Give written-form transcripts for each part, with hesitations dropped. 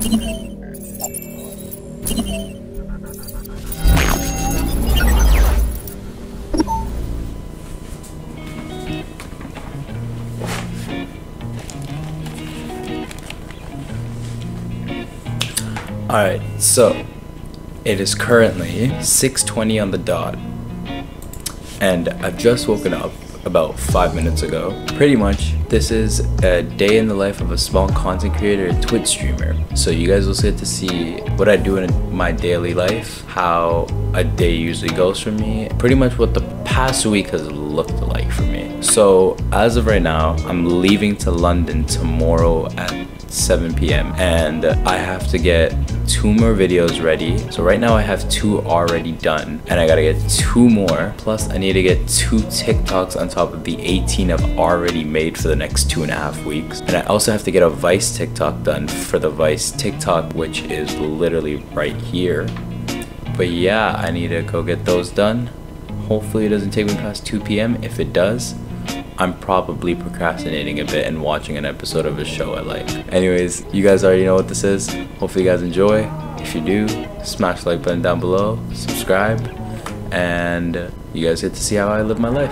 Alright, so it is currently 6:20 on the dot, and I've just woken up about 5 minutes ago. Pretty much, this is a day in the life of a small content creator and Twitch streamer. So you guys will get to see what I do in my daily life, how a day usually goes for me, pretty much what the past week has looked like for me. So as of right now, I'm leaving to London tomorrow at 7 p.m. and I have to get 2 more videos ready. So right now I have 2 already done and I gotta get 2 more, plus I need to get 2 TikToks on top of the 18 I've already made for the next 2.5 weeks. And I also have to get a Vice TikTok done for the Vice TikTok, which is literally right here. But yeah, I need to go get those done. Hopefully it doesn't take me past 2 p.m. If it does, I'm probably procrastinating a bit and watching an episode of a show I like. Anyways, you guys already know what this is. Hopefully you guys enjoy. If you do, smash the like button down below, subscribe, and you guys get to see how I live my life.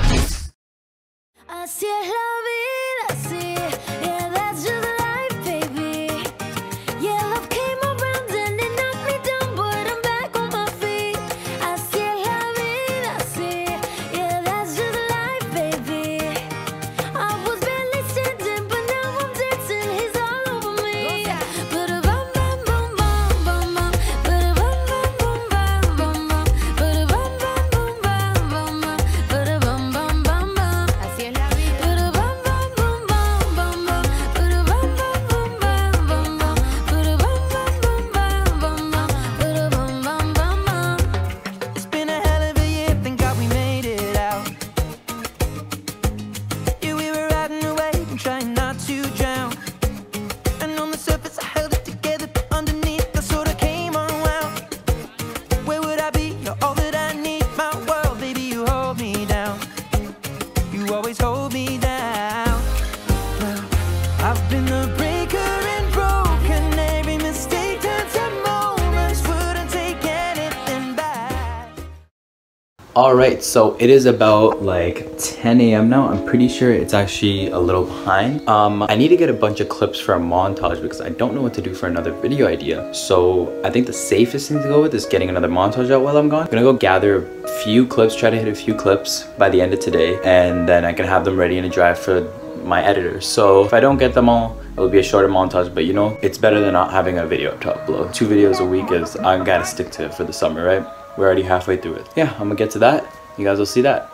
Alright, so it is about like 10 a.m. now. I'm pretty sure it's actually a little behind. I need to get a bunch of clips for a montage because I don't know what to do for another video idea. So I think the safest thing to go with is getting another montage out while I'm gone. I'm gonna go gather a few clips, try to hit a few clips by the end of today, and then I can have them ready in a drive for my editor. So if I don't get them all, it'll be a shorter montage, but you know, it's better than not having a video to upload. 2 videos a week is, I gotta stick to it for the summer, right? We're already halfway through it. Yeah, I'm gonna get to that. You guys will see that.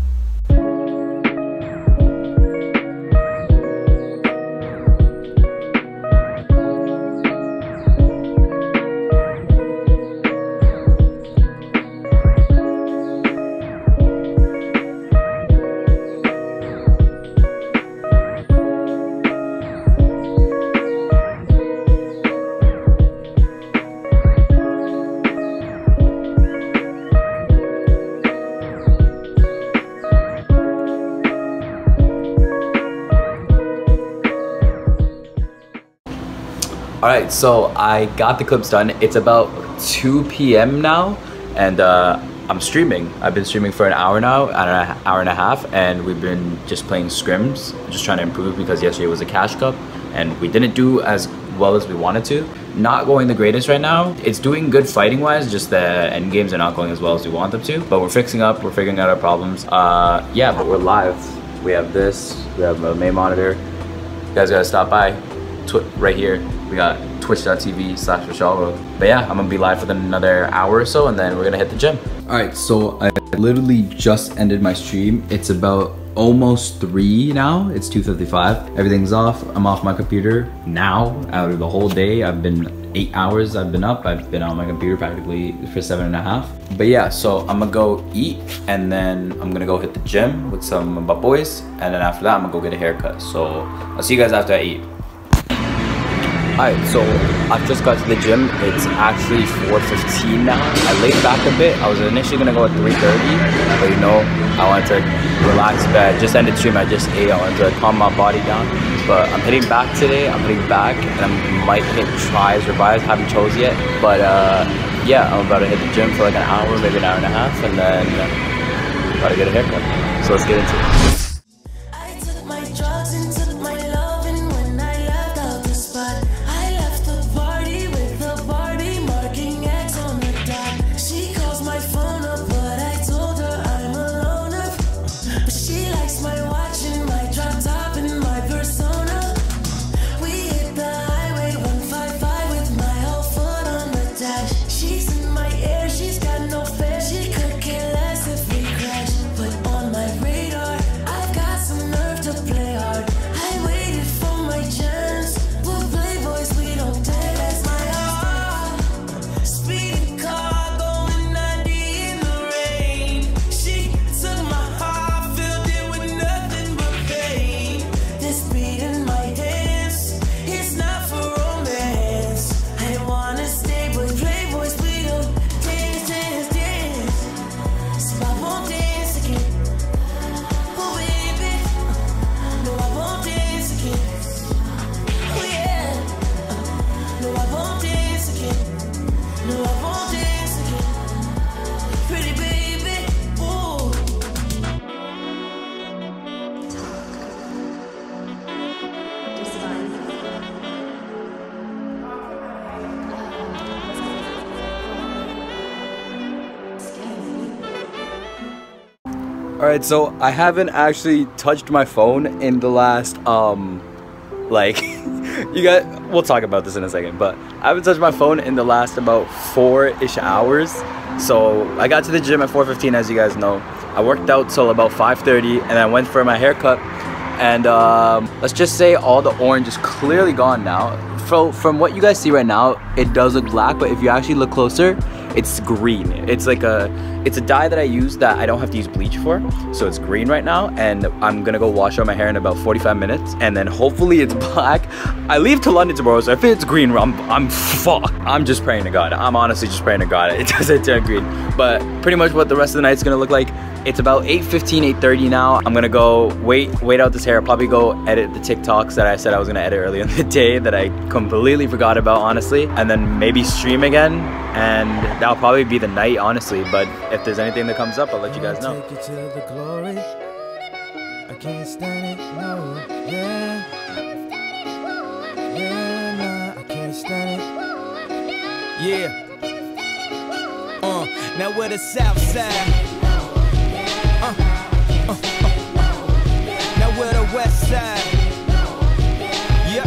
Alright, so I got the clips done. It's about 2 p.m. now, and I'm streaming. I've been streaming for an hour now, an hour and a half, and we've been just playing scrims, just trying to improve because yesterday was a cash cup, and we didn't do as well as we wanted to. Not going the greatest right now. It's doing good fighting wise, just the end games are not going as well as we want them to, but we're fixing up, we're figuring out our problems. Yeah, but we're live. We have this, we have a main monitor. You guys gotta stop by, right here. We got twitch.tv/Vishal. But yeah, I'm gonna be live for another hour or so, and then we're gonna hit the gym. Alright, so I literally just ended my stream. It's about almost 3 now. It's 2:55. Everything's off. I'm off my computer now. Out of the whole day, I've been 8 hours I've been up. I've been on my computer practically for 7.5. But yeah, so I'm gonna go eat, and then I'm gonna go hit the gym with some of my boys, and then after that I'm gonna go get a haircut. So I'll see you guys after I eat. Alright, so I've just got to the gym. It's actually 4:15 now. I laid back a bit. I was initially gonna go at 3:30, but you know, I wanted to relax a bit. I just ended stream, I just ate. I wanted to calm my body down. But I'm heading back today. I'm heading back and I might hit tries or buys. Haven't chose yet. But yeah, I'm about to hit the gym for like an hour, maybe an hour and a half, and then about to get a haircut. So let's get into it. Alright, so I haven't actually touched my phone in the last, like, we'll talk about this in a second, but I haven't touched my phone in the last about 4-ish hours. So I got to the gym at 4:15, as you guys know. I worked out till about 5:30, and I went for my haircut. And let's just say all the orange is clearly gone now. From what you guys see right now, it does look black, but if you actually look closer, it's green. It's a dye that I use that I don't have to use bleach for. So it's green right now, and I'm gonna go wash out my hair in about 45 minutes, and then hopefully it's black. I leave to London tomorrow, so if it's green, I'm fucked. I'm just praying to God. I'm honestly just praying to God it doesn't turn green. But pretty much what the rest of the night's gonna look like. It's about 8:15, 8:30 now. I'm gonna go wait out this hair. I'll probably go edit the TikToks that I said I was gonna edit earlier in the day that I completely forgot about, honestly. And then maybe stream again, and that'll probably be the night, honestly. But if there's anything that comes up, I'll let you guys know. Take it to the glory. I can't stand it, no, yeah. Yeah, nah, I can't stand it. Yeah. Now we're the South Side. Now we're the West Side. Yeah.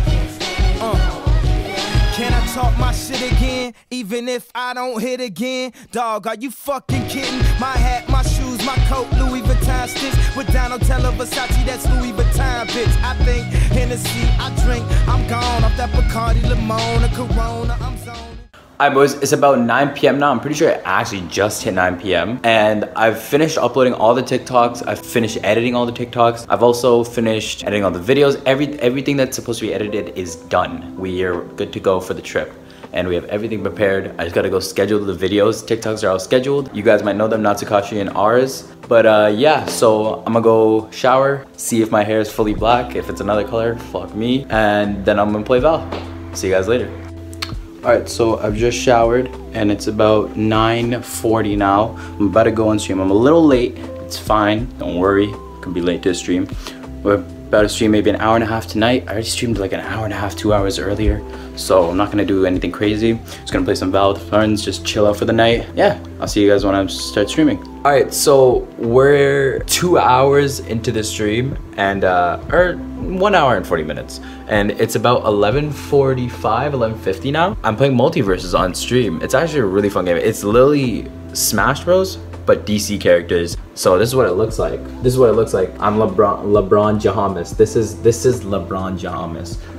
Can I talk my shit again? Even if I don't hit again? Dog, are you fucking kidding? My hat, my shoes, my coat, Louis Vuitton sticks. With Donatella Versace, that's Louis Vuitton, bitch. I think Hennessy, I drink. I'm gone off that Bacardi, Limona, Corona, I'm zoned. Alright boys, it's about 9 p.m. now. I'm pretty sure it actually just hit 9 p.m. And I've finished uploading all the TikToks. I've finished editing all the TikToks. I've also finished editing all the videos. Everything that's supposed to be edited is done. We are good to go for the trip. And we have everything prepared. I just gotta go schedule the videos. TikToks are all scheduled. You guys might know them, Natsukashi and ours. But yeah, so I'm gonna go shower, see if my hair is fully black. If it's another color, fuck me. And then I'm gonna play Val. See you guys later. Alright, so I've just showered and it's about 9:40 now. I'm about to go on stream. I'm a little late. It's fine. Don't worry. Could be late to stream. We're about to stream maybe an hour and a half tonight. I already streamed like an hour and a half, 2 hours earlier. So I'm not gonna do anything crazy. Just gonna play some Val with friends, just chill out for the night. Yeah, I'll see you guys when I start streaming. Alright, so we're 2 hours into the stream and or 1 hour and 40 minutes. And it's about 11:45, 11:50 now. I'm playing Multiverses on stream. It's actually a really fun game. It's literally Smash Bros, but DC characters. So this is what it looks like. This is what it looks like. I'm LeBron James. This is LeBron James.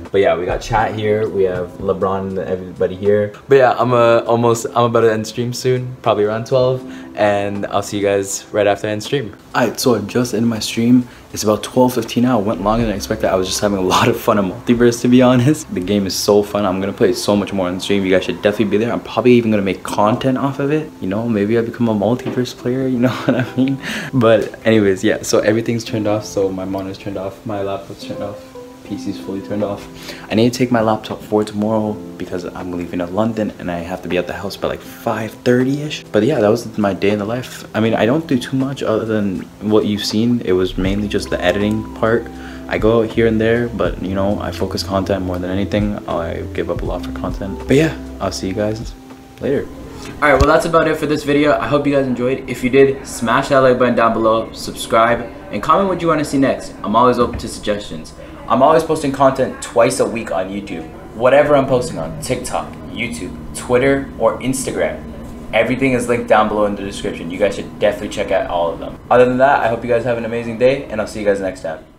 But yeah, we got chat here. We have LeBron and everybody here. But yeah, I'm about to end stream soon, probably around 12, and I'll see you guys right after I end stream. Alright, so I just ended my stream. It's about 12:15 now. It went longer than I expected. I was just having a lot of fun in Multiverse, to be honest. The game is so fun. I'm gonna play it so much more on stream. You guys should definitely be there. I'm probably even gonna make content off of it. You know, maybe I become a Multiverse player, you know what I mean? But anyways, yeah, so everything's turned off. So my monitor's turned off, my laptop's turned off, PC's fully turned off. I need to take my laptop for tomorrow because I'm leaving to London and I have to be at the house by like 5:30ish. But yeah, that was my day in the life. I mean, I don't do too much other than what you've seen. It was mainly just the editing part. I go out here and there, but you know, I focus content more than anything. I give up a lot for content. But yeah, I'll see you guys later. Alright, well that's about it for this video. I hope you guys enjoyed. If you did, smash that like button down below, subscribe, and comment what you want to see next. I'm always open to suggestions. I'm always posting content twice a week on YouTube. Whatever I'm posting on, TikTok, YouTube, Twitter, or Instagram. Everything is linked down below in the description. You guys should definitely check out all of them. Other than that, I hope you guys have an amazing day, and I'll see you guys next time.